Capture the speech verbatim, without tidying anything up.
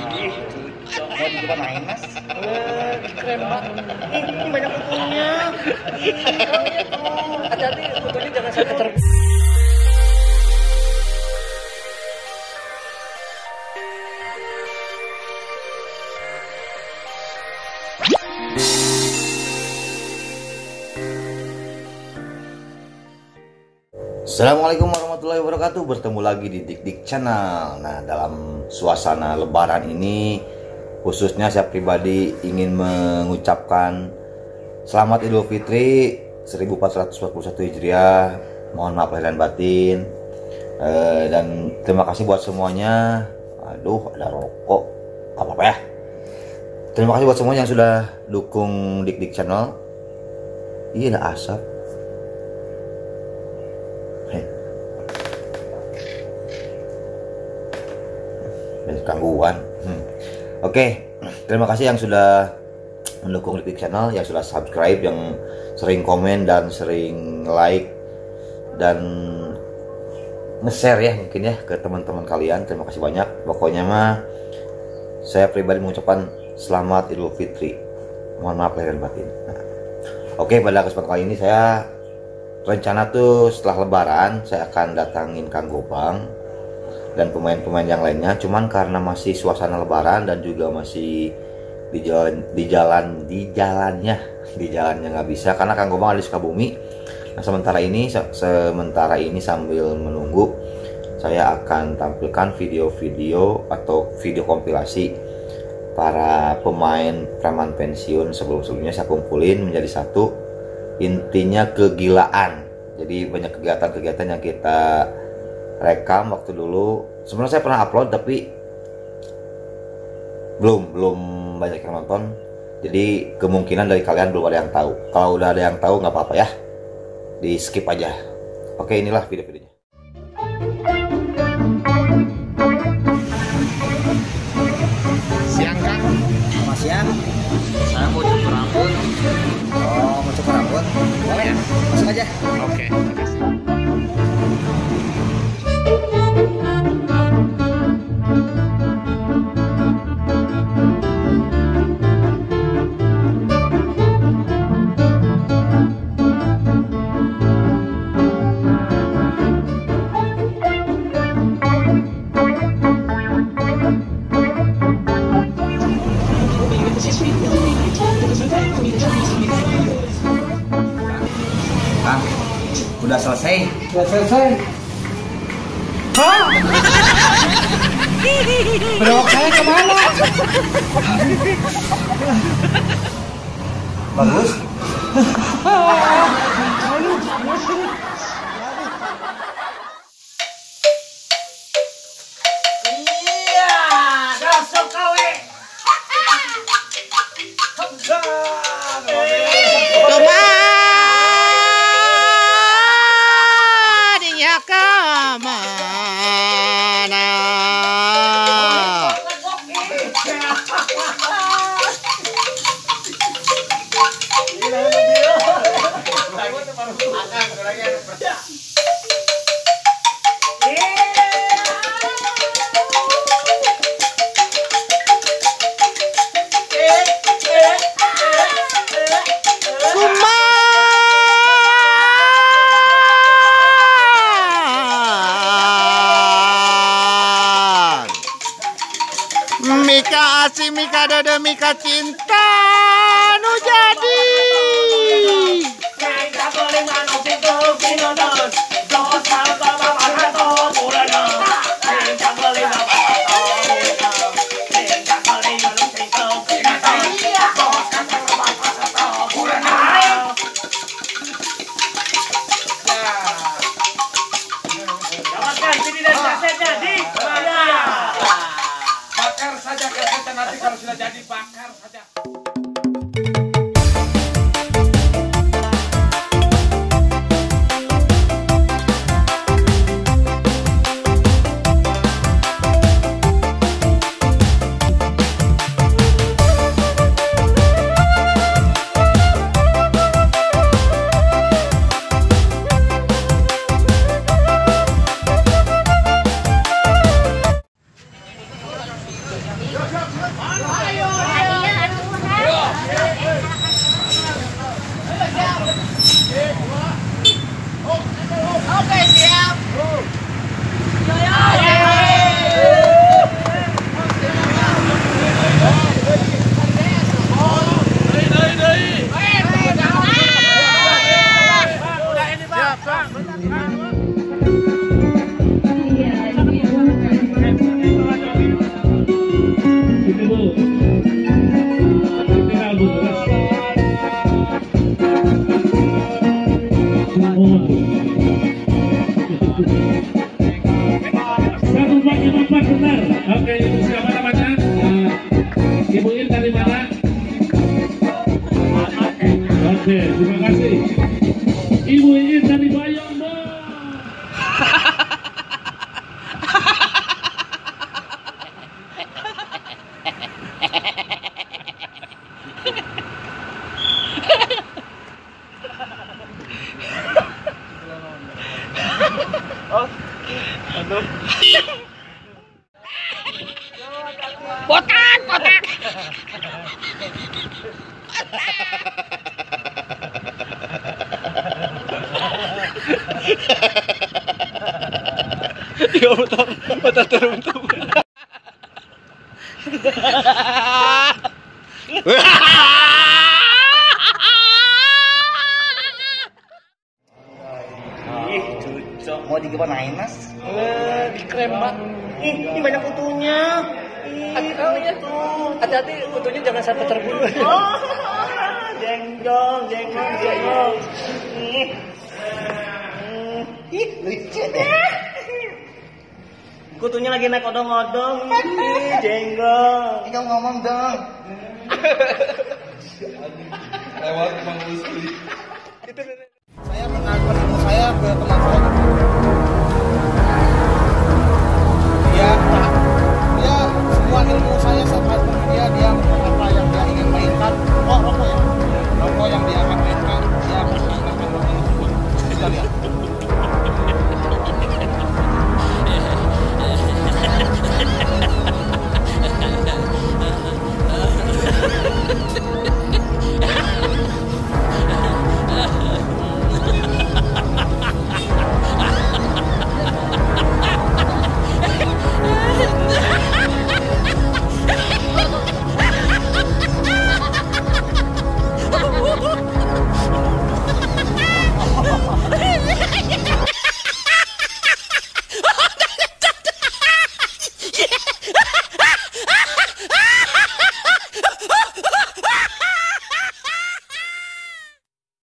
Ih, cocok. Mau juga main, Mas? Eh, keren banget. Ini banyak kutunya. Iya tuh. Hati-hati, kutunya jangan sampai ter... Assalamualaikum warahmatullahi wabarakatuh. Bertemu lagi di Dik Dik Channel. Nah, dalam suasana lebaran ini, khususnya saya pribadi ingin mengucapkan selamat Idul Fitri seribu empat ratus empat puluh satu Hijriah. Mohon maaf lahir dan batin. e, Dan terima kasih buat semuanya. Aduh, ada rokok. Apa-apa ya. Terima kasih buat semuanya yang sudah dukung Dik Dik Channel. Iya, ada asap. Gangguan. hmm. Oke, okay. Terima kasih yang sudah mendukung Dik Dik Channel, yang sudah subscribe, yang sering komen dan sering like dan nge-share ya mungkin ya ke teman-teman kalian. Terima kasih banyak. Pokoknya mah saya pribadi mengucapkan selamat Idul Fitri. Mohon maaf lahir dan batin. Nah, Oke, okay, pada kesempatan kali ini saya rencana tuh setelah Lebaran saya akan datangin Kang Gobang dan pemain-pemain yang lainnya, cuman karena masih suasana lebaran dan juga masih di jalan di jalan di jalannya di jalannya nggak bisa karena Kang Gobang ada di Sukabumi. Nah, sementara ini se sementara ini sambil menunggu, saya akan tampilkan video-video atau video kompilasi para pemain preman pensiun sebelum-sebelumnya saya kumpulin menjadi satu. Intinya kegilaan. Jadi banyak kegiatan-kegiatan yang kita rekam waktu dulu. Sebenarnya saya pernah upload tapi belum belum banyak yang nonton. Jadi kemungkinan dari kalian belum ada yang tahu. Kalau udah ada yang tahu nggak apa-apa ya, di skip aja. Oke, inilah video-videonya. Siang, Kang. Selamat siang. Saya mau cukur rambut. Oh, mau cukur rambut? Boleh ya? Masuk aja. Oke, makasih. Kang, udah selesai? Udah selesai. Hah? Berok saya kemana? Bagus. Iya, dasar kawe. Kemarinya kemana? Mika asih, Mika dada, Mika cinta nu jadi. Bakar saja kasetnya, nanti kalau sudah jadi bakar saja. Siap, siap. Oke, siap. Satu empat lima empat benar. Oke, ibu siapa namanya? Uh, Ibu Ir dari mana? Oke, terima kasih. Ibu Ir dari Bayombo. Botak, botak. Iya betul, betul teruntung. Ih, cucok. Mau digimanain, Mas? Eh, dikrembak. Ih, ini banyak kutunya. Ih, oh iya tuh. Hati-hati kutunya jangan sampai terbunuh. Oh, jenggong, jenggong, jenggong. Ih, ih, lucu deh. Kutunya lagi naik odong-odong. Ih, jenggong. Ini kamu ngomong dong. Lewat Bang Musli. Saya mengaku saya ke teman saya.